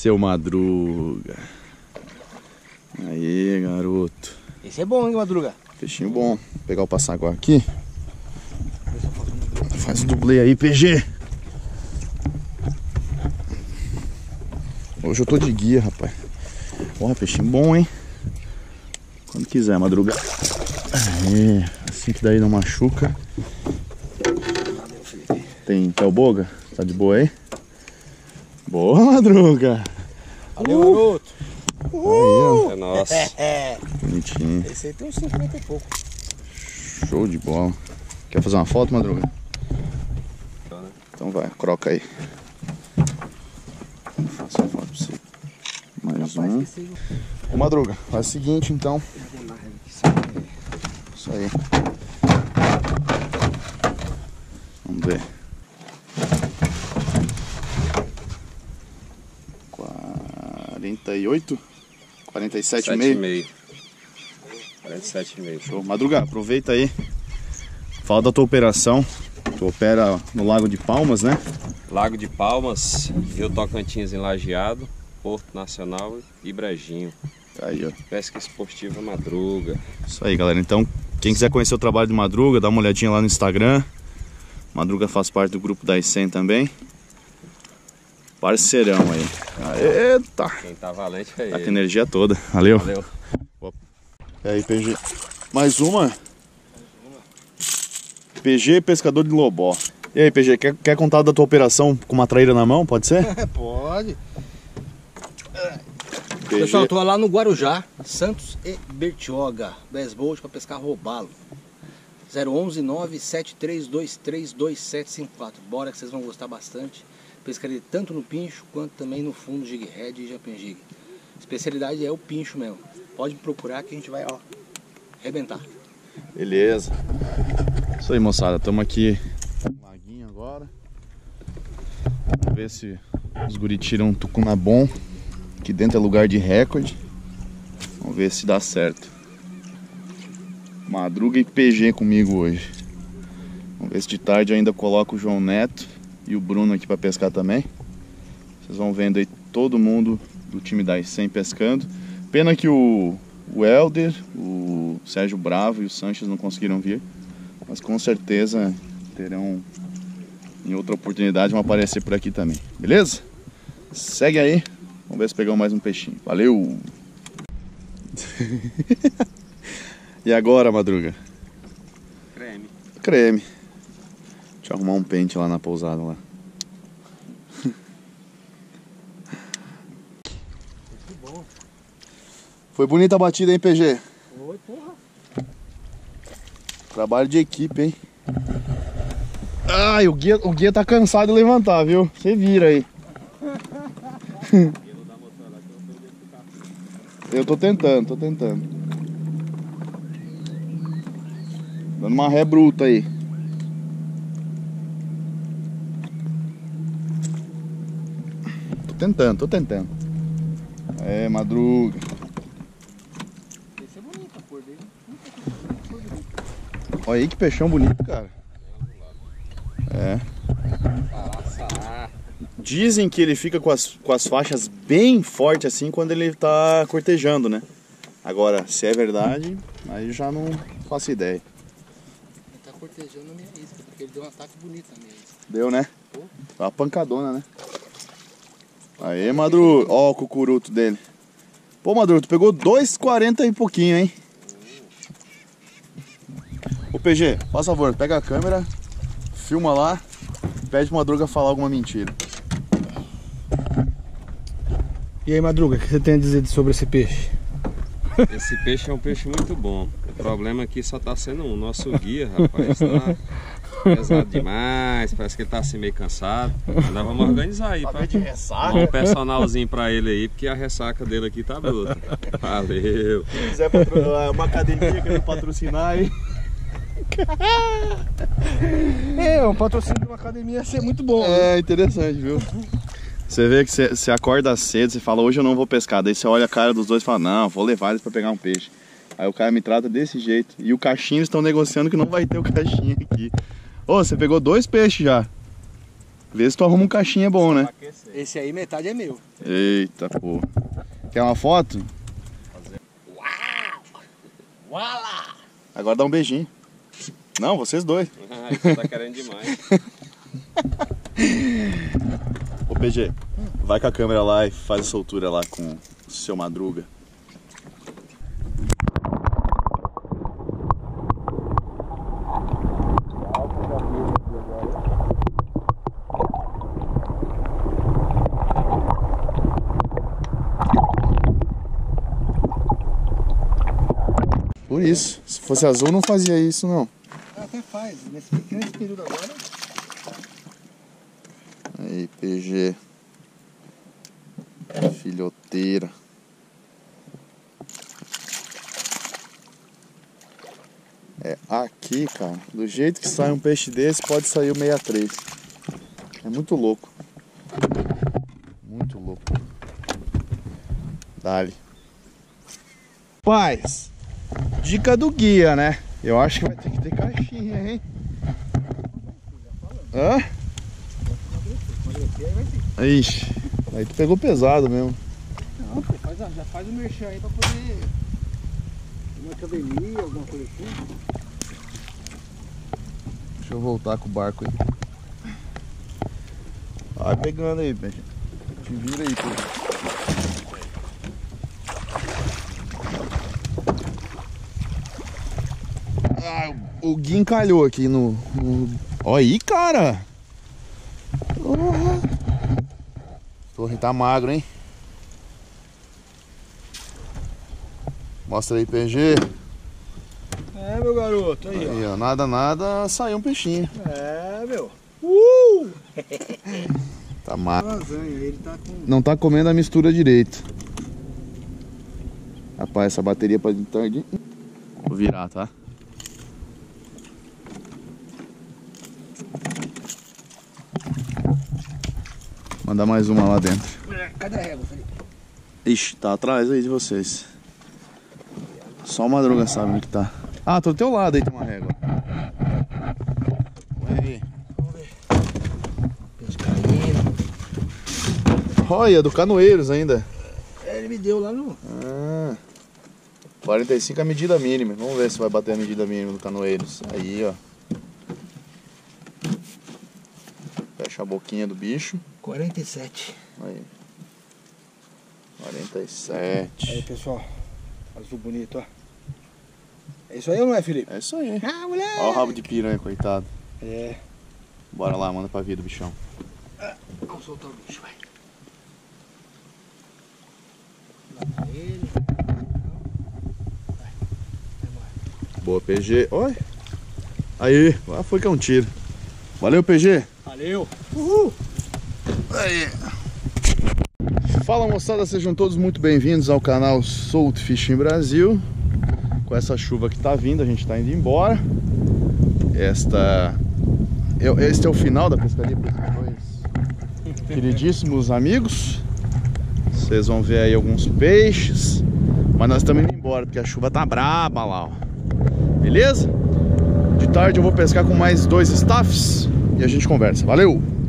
seu Madruga. Aí, garoto. Esse é bom, hein, Madruga? Peixinho bom. Vou pegar o passaguá aqui. Faz o dublê aí, PG. Hoje eu tô de guia, rapaz. Porra, peixinho bom, hein? Quando quiser, Madruga. Aí, assim que daí não machuca. Tem o boga? Tá de boa aí? Boa, Madruga. Valeu, garoto. Aí, ó. É nosso. Bonitinho. Esse aí tem uns 50 e pouco. Show de bola. Quer fazer uma foto, Madruga? Então vai, croca aí. Faça uma foto pra você. Mais um. Ô, Madruga, faz o seguinte então. Isso aí. Vamos ver. 48? 47,5? 47,5. Show. Madruga, aproveita aí. Fala da tua operação. Tu opera no Lago de Palmas, né? Lago de Palmas, Rio Tocantins em Lajeado, Porto Nacional e Brejinho. Aí, ó. Pesca esportiva Madruga. Isso aí, galera. Então, quem quiser conhecer o trabalho do Madruga, dá uma olhadinha lá no Instagram. Madruga faz parte do grupo da ICEM também. Parceirão aí. Eita! Quem tá valente é Tá com ele. energia toda. Valeu. Valeu. E aí, PG? Mais uma? PG, pescador de lobó. E aí, PG, quer contar da tua operação com uma traíra na mão? Pode ser? Pode. PG. Pessoal, eu tô lá no Guarujá, Santos e Bertioga. 10 Bolt pra pescar robalo. 011 973232754. Bora que vocês vão gostar bastante. Pescaria tanto no pincho quanto também no fundo jig head e japim jig. Especialidade é o pincho mesmo. Pode procurar que a gente vai, ó, arrebentar. Beleza. Isso aí, moçada. Estamos aqui no laguinho agora. Vamos ver se os guri tiram um tucuna bom. Aqui dentro é lugar de recorde. Vamos ver se dá certo. Madruga e PG comigo hoje. Vamos ver se de tarde eu ainda coloco o João Neto e o Bruno aqui para pescar também. Vocês vão vendo aí todo mundo do time da ICEM pescando. Pena que o Helder, o Sérgio Bravo e o Sanches não conseguiram vir. Mas com certeza terão em outra oportunidade, vão aparecer por aqui também. Beleza? Segue aí. Vamos ver se pegamos mais um peixinho. Valeu! E agora, Madruga? Creme. Creme. Deixa eu arrumar um pente lá na pousada lá. Foi bonita a batida, hein, PG? Oi, porra. Trabalho de equipe, hein? Ai, o guia tá cansado de levantar, viu? Você vira aí. Eu tô tentando. Dando uma ré bruta aí. Tô tentando. É, Madruga. Esse é bonito, a cor dele. Olha aí que peixão bonito, cara. É. Dizem que ele fica com as faixas bem fortes assim quando ele tá cortejando, né? Agora, se é verdade, aí eu já não faço ideia. Ele tá cortejando a minha isca, porque ele deu um ataque bonito na minha isca. Deu, né? Uma pancadona, né? Aê, Madruga. Ó o cucuruto dele. Pô, Madruga, tu pegou 2,40 e pouquinho, hein? Ô, PG, faz favor, pega a câmera, filma lá, pede pro Madruga falar alguma mentira. E aí, Madruga, o que você tem a dizer sobre esse peixe? Esse peixe é um peixe muito bom. O problema aqui só tá sendo o nosso guia, rapaz. Tá pesado demais, parece que ele tá assim meio cansado. Nós vamos organizar aí, Tá de ressaca? um personalzinho pra ele aí, porque a ressaca dele aqui tá bruta. Valeu. Se quiser uma academia que ele patrocinar aí. Um patrocínio de uma academia ia ser muito bom. É interessante, viu? Você vê que você acorda cedo, você fala, hoje eu não vou pescar. Daí você olha a cara dos dois e fala, não, vou levar eles pra pegar um peixe. Aí o cara me trata desse jeito. E o caixinho, eles estão negociando que não vai ter o caixinho aqui. Ô, você pegou 2 peixes já. Vê se tu arruma um caixinho, é bom, né? Aquecer. Esse aí metade é meu. Eita, pô. Quer uma foto? Uau! Uala! Agora dá um beijinho. Não, vocês dois. Você tá querendo demais. Ô PG, vai com a câmera lá e faz a soltura lá com o seu Madruga. Por isso, se fosse azul não fazia isso não. Até faz, nesse período agora. Aí, PG. Filhoteira. É aqui, cara. Do jeito que sai um peixe desse, pode sair o 63. É muito louco. Muito louco. Dale. Paz. Dica do guia, né? Eu acho que vai ter que ter caixinha, hein? Hã? Ixi, aí tu pegou pesado mesmo. Não, pô, já faz o merchan aí pra poder uma academia, alguma coisa assim. Deixa eu voltar com o barco aí. Vai pegando aí, peixe. Te vira aí, peixe. Ah, o Gui encalhou aqui no... Olha aí, cara! Torre tá magro, hein? Mostra aí, PG. É, meu garoto, aí, Aí, ó. Nada, saiu um peixinho. É, meu. Tá magro. Lasanha, ele tá com... Não tá comendo a mistura direito. Rapaz, essa bateria pode estar de... Vou virar, tá? Mandar mais uma lá dentro. Cadê a régua, Felipe? Ixi, tá atrás aí de vocês. Só o Madruga sabe onde que tá. Ah, tô do teu lado aí, tem uma régua. Aí. Vamos ver. Peixe caindo. Olha, do Canoeiros ainda. É, ele me deu lá no... 45 é a medida mínima. Vamos ver se vai bater a medida mínima do Canoeiros. Aí, ó. Fecha a boquinha do bicho. 47. Aí. 47. Aí, pessoal. Azul bonito, ó. É isso aí ou não é, Felipe? É isso aí. Ah, moleque! Olha o rabo de piranha, coitado. É. Bora lá, manda pra vida, bichão. Vamos soltar o bicho, vai. Lá pra ele. Vai. Boa, PG. Oi. Aí, lá foi que é um tiro. Valeu, PG. Valeu! Uhul! Aí. Fala, moçada, sejam todos muito bem-vindos ao canal Salt Fishing Brasil. Com essa chuva que tá vindo, a gente tá indo embora. Este é o final da pescaria para esses dois queridíssimos amigos. Vocês vão ver aí alguns peixes. Mas nós estamos indo embora, porque a chuva tá braba lá, ó. Beleza? De tarde eu vou pescar com mais 2 staffs e a gente conversa. Valeu!